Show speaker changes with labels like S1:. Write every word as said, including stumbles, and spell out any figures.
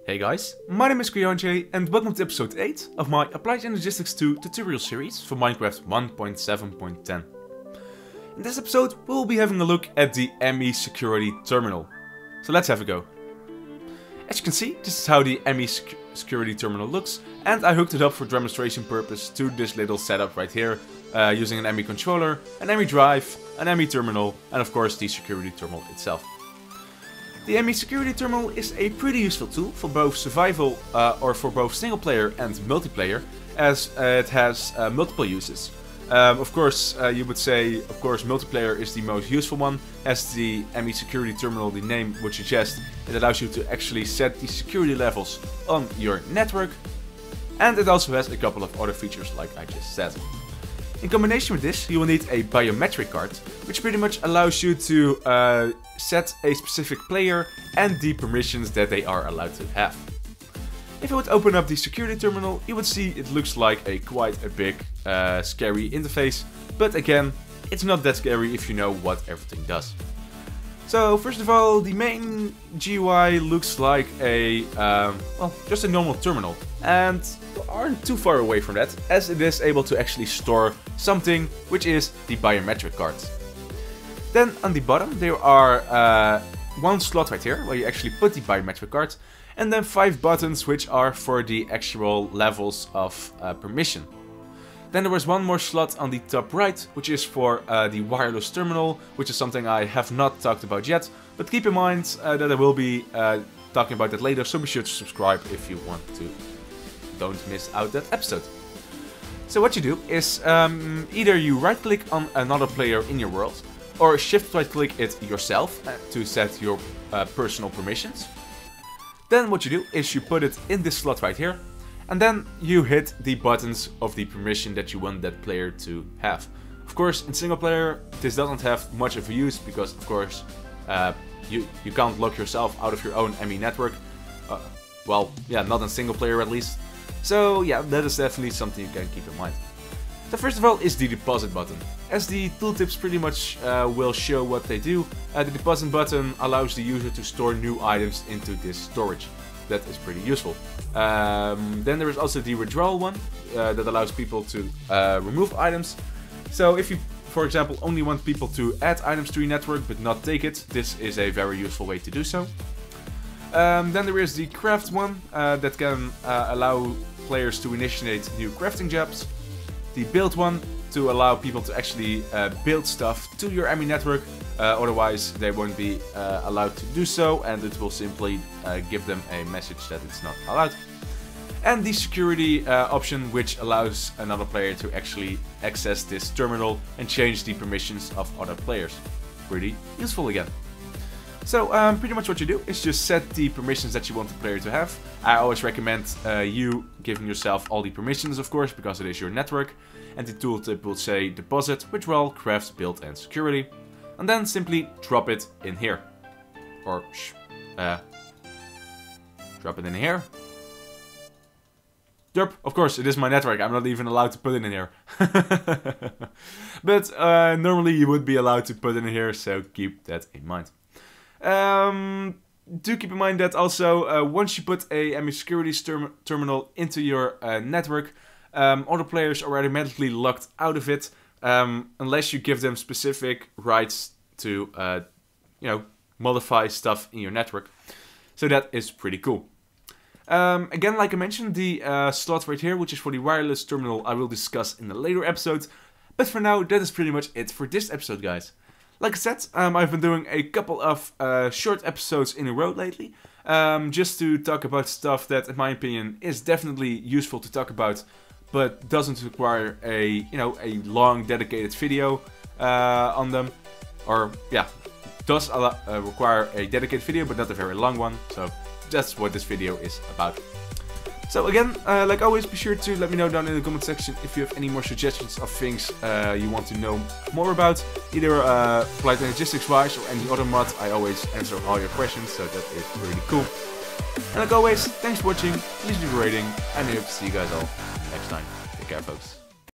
S1: Hey guys, my name is Krianjay and welcome to episode eight of my Applied Energistics two tutorial series for Minecraft one point seven point ten. In this episode we'll be having a look at the M E Security Terminal. So let's have a go. As you can see, this is how the M E Sec Security Terminal looks, and I hooked it up for demonstration purpose to this little setup right here, uh, using an M E controller, an M E drive, an M E terminal, and of course the security terminal itself. The M E Security Terminal is a pretty useful tool for both survival uh, or for both single player and multiplayer, as uh, it has uh, multiple uses. Um, of course, uh, you would say, of course, multiplayer is the most useful one, as the M E Security Terminal, the name would suggest, it allows you to actually set the security levels on your network, and it also has a couple of other features like I just said. In combination with this, you will need a biometric card, which pretty much allows you to uh, set a specific player and the permissions that they are allowed to have. If I would open up the security terminal, you would see it looks like a quite a big, uh, scary interface, but again, it's not that scary if you know what everything does. So first of all, the main G U I looks like a, um, well, just a normal terminal, and aren't too far away from that, as it is able to actually store something, which is the biometric cards. Then on the bottom there are uh, one slot right here, where you actually put the biometric cards, and then five buttons which are for the actual levels of uh, permission. Then there was one more slot on the top right, which is for uh, the wireless terminal, which is something I have not talked about yet, but keep in mind uh, that I will be uh, talking about that later, so be sure to subscribe if you want to. Don't miss out that episode. So what you do is um, either you right click on another player in your world, or shift right click it yourself uh, to set your uh, personal permissions. Then what you do is you put it in this slot right here, and then you hit the buttons of the permission that you want that player to have. Of course, in single player this doesn't have much of a use, because of course uh, you, you can't lock yourself out of your own M E network. Uh, well, yeah, not in single player at least. So yeah, that is definitely something you can keep in mind. So first of all is the deposit button. As the tooltips pretty much uh, will show what they do, uh, the deposit button allows the user to store new items into this storage. That is pretty useful. Um, then there is also the withdrawal one, uh, that allows people to uh, remove items. So if you, for example, only want people to add items to your network but not take it, this is a very useful way to do so. Um, then there is the craft one, uh, that can uh, allow players to initiate new crafting jobs. The build one, to allow people to actually uh, build stuff to your M E network, uh, otherwise they won't be uh, allowed to do so, and it will simply uh, give them a message that it's not allowed. And the security uh, option, which allows another player to actually access this terminal and change the permissions of other players. Pretty useful again. So um, pretty much what you do is just set the permissions that you want the player to have. I always recommend uh, you giving yourself all the permissions, of course, because it is your network. And the tooltip will say deposit, withdrawal, craft, build and security. And then simply drop it in here. Or sh uh, drop it in here. Derp, of course, it is my network, I'm not even allowed to put it in here. But uh, normally you would be allowed to put it in here, so keep that in mind. Um, do keep in mind that also uh, once you put a M E Security term terminal into your uh, network, um, other players are automatically locked out of it, um, unless you give them specific rights to, uh, you know, modify stuff in your network. So that is pretty cool. Um, again, like I mentioned, the uh, slot right here, which is for the wireless terminal, I will discuss in a later episode. But for now, that is pretty much it for this episode, guys. Like I said, um, I've been doing a couple of uh, short episodes in a row lately, um, just to talk about stuff that, in my opinion, is definitely useful to talk about, but doesn't require a, you know, a long dedicated video uh, on them. Or, yeah, does uh, require a dedicated video, but not a very long one, so that's what this video is about. So again, uh, like always, be sure to let me know down in the comment section if you have any more suggestions of things uh, you want to know more about, either uh, Applied Energistics wise or any other mod. I always answer all your questions, so that is really cool. And like always, thanks for watching, please leave a rating, and I hope to see you guys all next time. Take care, folks.